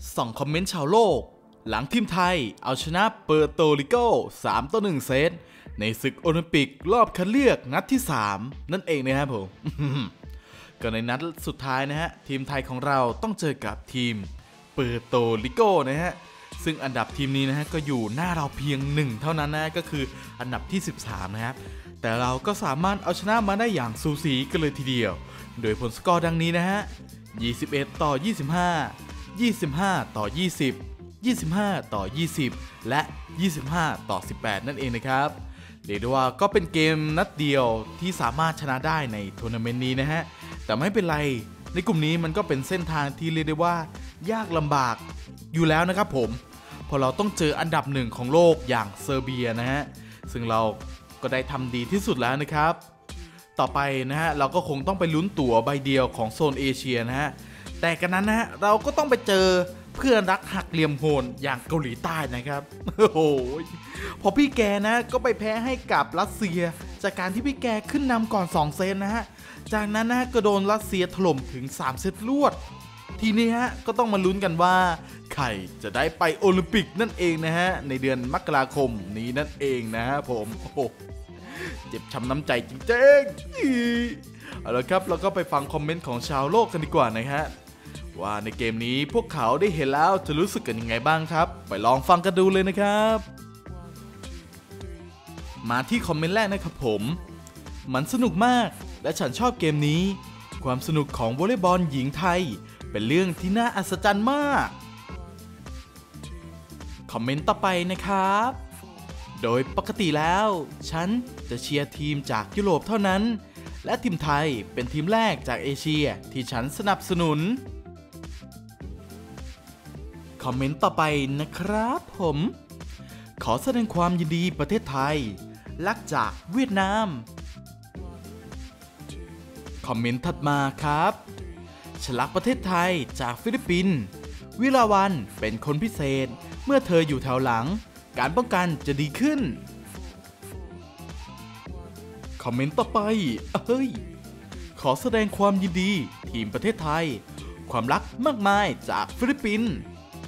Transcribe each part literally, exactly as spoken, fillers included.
ส่องคอมเมนต์ชาวโลกหลังทีมไทยเอาชนะเปอร์โตริโกสามต่อหนึ่งเซตในศึกโอลิมปิกรอบคัดเลือกนัดที่สามนั่นเองนะครับผม ก็ในนัดสุดท้ายนะฮะทีมไทยของเราต้องเจอกับทีมเปอร์โตริโกนะฮะซึ่งอันดับทีมนี้นะฮะก็อยู่หน้าเราเพียงหนึ่งเท่านั้นนะก็คืออันดับที่สิบสามนะครับแต่เราก็สามารถเอาชนะมาได้อย่างสูสีกันเลยทีเดียวโดยผลสกอร์ดังนี้นะฮะยี่สิบเอ็ดต่อยี่สิบห้า ยี่สิบห้าต่อยี่สิบ ยี่สิบห้าต่อยี่สิบและยี่สิบห้าต่อสิบแปดนั่นเองนะครับเรียกได้ว่าก็เป็นเกมนัดเดียวที่สามารถชนะได้ในทัวร์นาเมนต์นี้นะฮะแต่ไม่เป็นไรในกลุ่มนี้มันก็เป็นเส้นทางที่เรียกได้ว่ายากลำบากอยู่แล้วนะครับผมเพราะเราต้องเจออันดับหนึ่งของโลกอย่างเซอร์เบียนะฮะซึ่งเราก็ได้ทำดีที่สุดแล้วนะครับต่อไปนะฮะเราก็คงต้องไปลุ้นตั๋วใบเดียวของโซนเอเชียนะฮะแต่กันนั้นนะฮะเราก็ต้องไปเจอเพื่อนรักหักเหลี่ยมโหดอย่างเกาหลีใต้นะครับโอ้โหพอพี่แกนะก็ไปแพ้ให้กับรัสเซียจากการที่พี่แกขึ้นนำก่อนสองเซตนะฮะจากนั้นนะก็โดนรัสเซียถล่มถึงสามเซตรวดทีนี้ฮะก็ต้องมาลุ้นกันว่าใครจะได้ไปโอลิมปิกนั่นเองนะฮะในเดือนมกราคมนี้นั่นเองนะฮะผมโอ้โหเจ็บช้ำน้ำใจจริงๆเอาละครับเราก็ไปฟังคอมเมนต์ของชาวโลกกันดีกว่านะฮะว่าในเกมนี้พวกเขาได้เห็นแล้วจะรู้สึกกันยังไงบ้างครับไปลองฟังกันดูเลยนะครับมาที่คอมเมนต์แรกนะครับผมมันสนุกมากและฉันชอบเกมนี้ความสนุกของวอลเลย์บอลหญิงไทยเป็นเรื่องที่น่าอัศจรรย์มากคอมเมนต์ต่อไปนะครับโดยปกติแล้วฉันจะเชียร์ทีมจากยุโรปเท่านั้นและทีมไทยเป็นทีมแรกจากเอเชียที่ฉันสนับสนุนคอมเมนต์ต่อไปนะครับผมขอแสดงความยินดีประเทศไทยรักจากเวียดนามคอมเมนต์ถัดมาครับฉันรักประเทศไทยจากฟิลิปปินส์วิลาวันเป็นคนพิเศษเมื่อเธออยู่แถวหลังการป้องกันจะดีขึ้นคอมเมนต์ต่อไปเอ้ยขอแสดงความยินดีทีมประเทศไทยความรักมากมายจากฟิลิปปินส์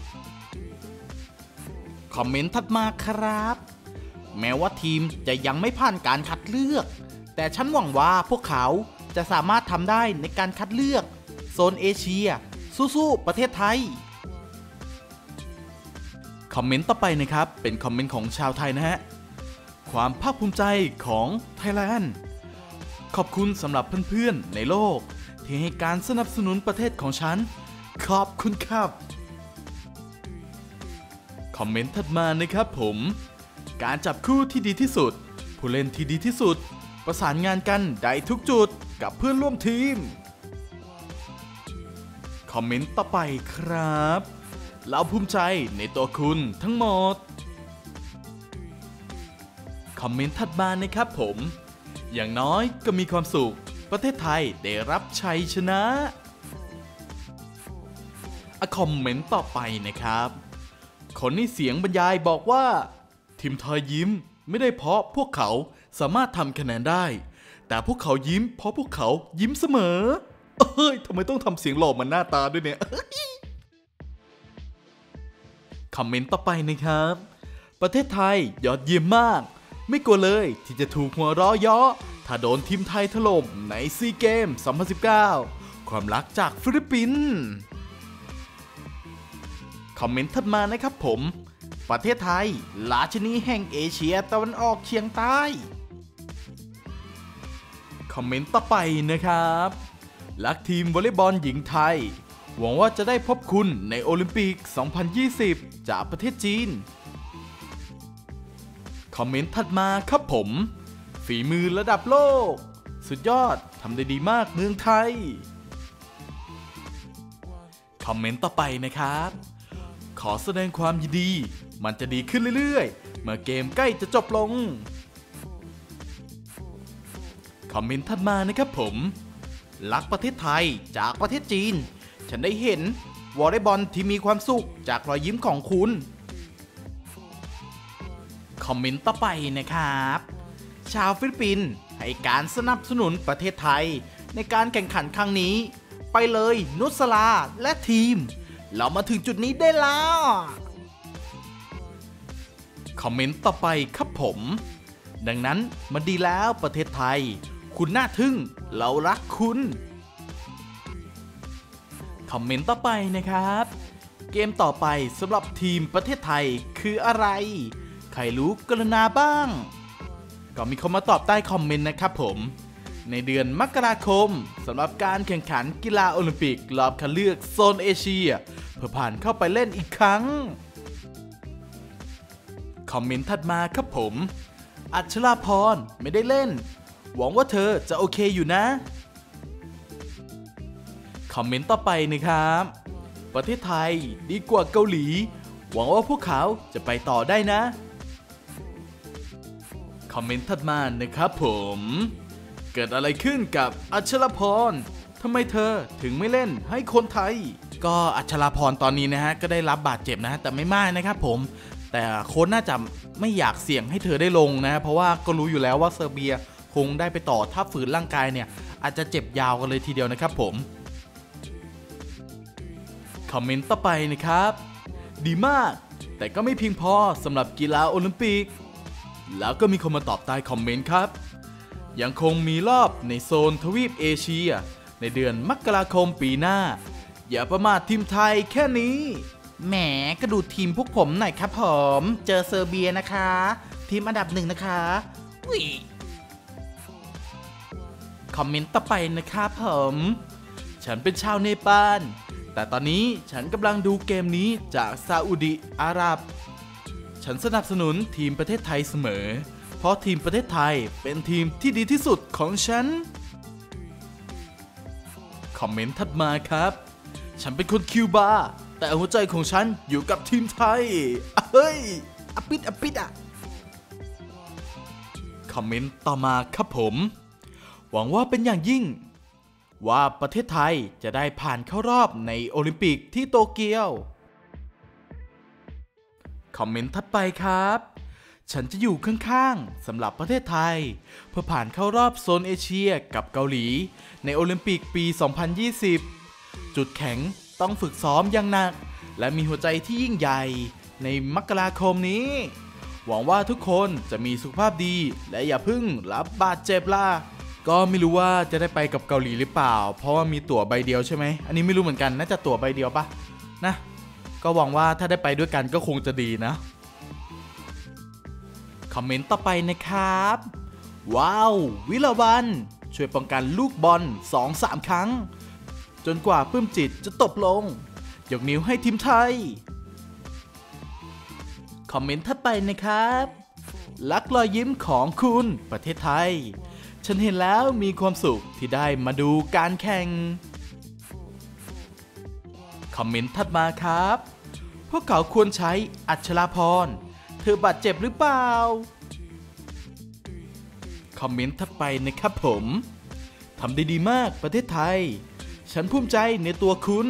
คอมเมนต์ถัดมาครับแม้ว่าทีมจะยังไม่ผ่านการคัดเลือกแต่ฉันหวังว่าพวกเขาจะสามารถทำได้ในการคัดเลือกโซนเอเชียสู้ๆประเทศไทยคอมเมนต์ต่อไปนะครับเป็นคอมเมนต์ของชาวไทยนะฮะความภาคภูมิใจของไทยแลนด์ขอบคุณสำหรับเพื่อนๆในโลกที่ให้การสนับสนุนประเทศของฉันขอบคุณครับคอมเมนต์ถัดมานะครับผมการจับคู่ที่ดีที่สุดผู้เล่นที่ดีที่สุดประสานงานกันได้ทุกจุดกับเพื่อนร่วมทีมคอมเมนต์ต่อไปครับเราภูมิใจในตัวคุณทั้งหมดคอมเมนต์ถัดมานะครับผมอย่างน้อยก็มีความสุขประเทศไทยได้รับชัยชนะอะคอมเมนต์ต่อไปนะครับคนที่เสียงบรรยายบอกว่าทีมไทยยิ้มไม่ได้เพราะพวกเขาสามารถทำคะแนนได้แต่พวกเขายิ้มเพราะพวกเขายิ้มเสมอเอ้ยทำไมต้องทำเสียงหล่อมันหน้าตาด้วยเนี่ยคอมเมนต์ต่อไปนะครับประเทศไทยยอดเยี่ยมมากไม่กลัวเลยที่จะถูกหัวเราะเยาะถ้าโดนทีมไทยถล่มในซีเกมสองพันสิบเก้าความรักจากฟิลิปปินส์คอมเมนต์ถัดมานะครับผมประเทศไทยราชินีแห่งเอเชียตะวันออกเฉียงใต้คอมเมนต์ต่อไปนะครับรักทีมวอลเลย์บอลหญิงไทยหวังว่าจะได้พบคุณในโอลิมปิกสองพันยี่สิบจากประเทศจีนคอมเมนต์ถัดมาครับผมฝีมือระดับโลกสุดยอดทำได้ดีมากเมืองไทยคอมเมนต์ต่อไปนะครับขอแสดงความยินดีมันจะดีขึ้นเรื่อยๆเมื่อเกมใกล้จะจบลงคอมเมนต์ถัดมานะครับผมรักประเทศไทยจากประเทศจีนฉันได้เห็นวอลเลย์บอลที่มีความสุขจากรอยยิ้มของคุณคอมเมนต์ต่อไปนะครับชาวฟิลิปปินส์ให้การสนับสนุนประเทศไทยในการแข่งขันครั้งนี้ไปเลยนุสลาและทีมเรามาถึงจุดนี้ได้แล้วคอมเมนต์ต่อไปครับผมดังนั้นมันดีแล้วประเทศไทยคุณน่าทึ่งเรารักคุณคอมเมนต์ต่อไปนะครับเกมต่อไปสำหรับทีมประเทศไทยคืออะไรใครรู้กรุณาบ้างก็มีคนมาตอบใต้คอมเมนต์นะครับผมในเดือนมกราคมสำหรับการแข่งขันกีฬาโอลิมปิกรอบคัดเลือกโซนเอเชียเพื่อผ่านเข้าไปเล่นอีกครั้งคอมเมนต์ถัดมาครับผมอัชราพรไม่ได้เล่นหวังว่าเธอจะโอเคอยู่นะคอมเมนต์ต่อไปนะครับประเทศไทยดีกว่าเกาหลีหวังว่าพวกเขาจะไปต่อได้นะคอมเมนต์ถัดมานะครับผมเกิดอะไรขึ้นกับอัชราพรทำไมเธอถึงไม่เล่นให้คนไทยก็อัชราพรตอนนี้นะฮะก็ได้รับบาดเจ็บนะฮะแต่ไม่มากนะครับผมแต่โค้ชน่าจะไม่อยากเสี่ยงให้เธอได้ลงนะเพราะว่าก็รู้อยู่แล้วว่าเซอร์เบียคงได้ไปต่อถ้าฝืนร่างกายเนี่ยอาจจะเจ็บยาวกันเลยทีเดียวนะครับผมคอมเมนต์ต่อไปนะครับดีมากแต่ก็ไม่เพียงพอสำหรับกีฬาโอลิมปิกแล้วก็มีคนมาตอบใต้คอมเมนต์ครับยังคงมีรอบในโซนทวีปเอเชียในเดือนมกราคมปีหน้าอย่าประมาททีมไทยแค่นี้แหมก็ดูทีมพวกผมหน่อยครับผมเจอเซอร์เบียนะคะทีมอันดับหนึ่งนะคะวิคอมเมนต์ต่อไปนะครับผมฉันเป็นชาวเนปาลแต่ตอนนี้ฉันกำลังดูเกมนี้จากซาอุดิอาระบฉันสนับสนุนทีมประเทศไทยเสมอเพราะทีมประเทศไทยเป็นทีมที่ดีที่สุดของฉันคอมเมนต์ถัดมาครับฉันเป็นคนคิวบาแต่หัวใจของฉันอยู่กับทีมไทยเฮ้ยอปิดอปิดอ่ะคอมเมนต์ต่อมาครับผมหวังว่าเป็นอย่างยิ่งว่าประเทศไทยจะได้ผ่านเข้ารอบในโอลิมปิกที่โตเกียวคอมเมนต์ถัดไปครับฉันจะอยู่ข้างๆสำหรับประเทศไทยเพื่อผ่านเข้ารอบโซนเอเชียกับเกาหลีในโอลิมปิกปี สองพันยี่สิบ จุดแข็งต้องฝึกซ้อมอย่างหนักและมีหัวใจที่ยิ่งใหญ่ในมกราคมนี้หวังว่าทุกคนจะมีสุขภาพดีและอย่าเพิ่งรับบาดเจ็บล่ะก็ไม่รู้ว่าจะได้ไปกับเกาหลีหรือเปล่าเพราะว่ามีตั๋วใบเดียวใช่ไหมอันนี้ไม่รู้เหมือนกันน่าจะตั๋วใบเดียวปะนะก็หวังว่าถ้าได้ไปด้วยกันก็คงจะดีนะคอมเมนต์ต่อไปนะครับว้าววิลาวันช่วยป้องกันลูกบอล สองถึงสาม ครั้งจนกว่าปลื้มจิตจะตกลงยกนิ้วให้ทีมไทยคอมเมนต์ถัดไปนะครับรักรอยยิ้มของคุณประเทศไทยฉันเห็นแล้วมีความสุขที่ได้มาดูการแข่งคอมเมนต์ถัดมาครับพวกเขาควรใช้อัชราพรเธอบาดเจ็บหรือเปล่าคอมเมนต์ถัดไปนะครับผมทำได้ดีมากประเทศไทยฉันภูมิใจในตัวคุณ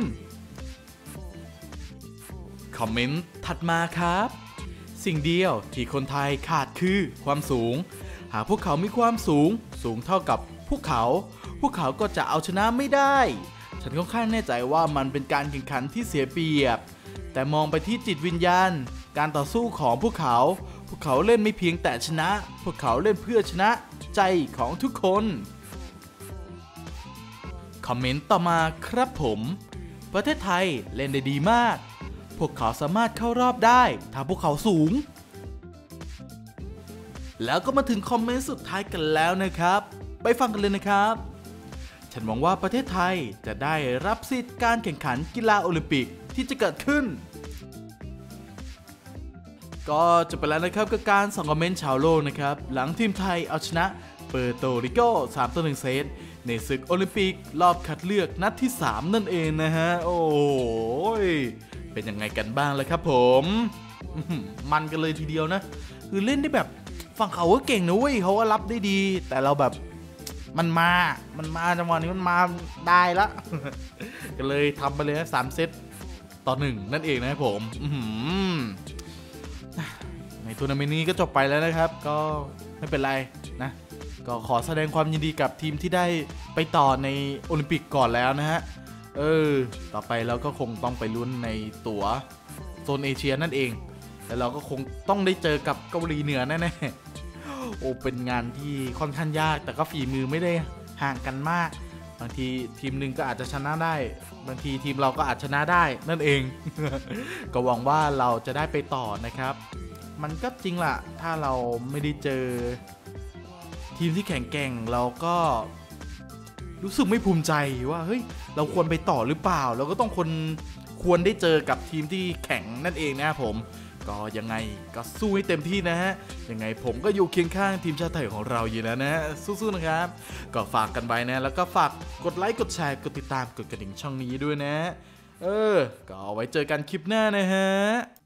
คอมเมนต์ถัดมาครับสิ่งเดียวที่คนไทยขาดคือความสูงหากพวกเขามีความสูงสูงเท่ากับพวกเขาพวกเขาก็จะเอาชนะไม่ได้ฉันค่อนข้างแน่ใจว่ามันเป็นการแข่งขันที่เสียเปรียบแต่มองไปที่จิตวิญญาณการต่อสู้ของพวกเขาพวกเขาเล่นไม่เพียงแต่ชนะพวกเขาเล่นเพื่อชนะใจของทุกคนคอมเมนต์ต่อมาครับผมประเทศไทยเล่นได้ดีมากพวกเขาสามารถเข้ารอบได้ถ้าพวกเขาสูงแล้วก็มาถึงคอมเมนต์สุดท้ายกันแล้วนะครับไปฟังกันเลยนะครับฉันหวังว่าประเทศไทยจะได้รับสิทธิ์การแข่งขันกีฬาโอลิมปิกที่จะเกิดขึ้นก็จบไปแล้วนะครับกับการส่องคอมเมนต์ชาวโลกนะครับหลังทีมไทยเอาชนะเปอร์โตริโก สามต่อหนึ่ง เซตในศึกโอลิมปิกรอบคัดเลือกนัดที่สามนั่นเองนะฮะโอ้ยเป็นยังไงกันบ้างเลยครับผมมันกันเลยทีเดียวนะคือเล่นได้แบบฝั่งเขาก็เก่งนะเว้ยเขาก็รับได้ดีแต่เราแบบมันมามันมาจังหวะนี้มันมาได้ละก็เลยทำไปเลยนะสามเซตต่อหนึ่งนั่นเองนะครับผมในทัวร์นาเมนต์นี้ก็จบไปแล้วนะครับก็ไม่เป็นไรนะก็ขอแสดงความยินดีกับทีมที่ได้ไปต่อในโอลิมปิกก่อนแล้วนะฮะเออต่อไปเราก็คงต้องไปลุ้นในตั๋วโซนเอเชียนั่นเองแล้วเราก็คงต้องได้เจอกับเกาหลีเหนือแน่ๆโอ้เป็นงานที่ค่อนข้างยากแต่ก็ฝีมือไม่ได้ห่างกันมากบางทีทีมหนึ่งก็อาจจะชนะได้บางทีทีมเราก็อาจชนะได้นั่นเอง ก็หวังว่าเราจะได้ไปต่อนะครับมันก็จริงล่ะถ้าเราไม่ได้เจอทีมที่แข็งแกร่งเราก็รู้สึกไม่ภูมิใจว่าเฮ้ยเราควรไปต่อหรือเปล่าเราก็ต้องคนควรได้เจอกับทีมที่แข็งนั่นเองนะครับผมก็ยังไงก็สู้ให้เต็มที่นะฮะยังไงผมก็อยู่เคียงข้างทีมชาติไทยของเราอยู่แล้วนะสู้ๆนะครับก็ฝากกันไปนะแล้วก็ฝากกดไลค์กดแชร์กดติดตามกดกระดิ่งช่องนี้ด้วยนะเออก็เอาไว้เจอกันคลิปหน้านะฮะ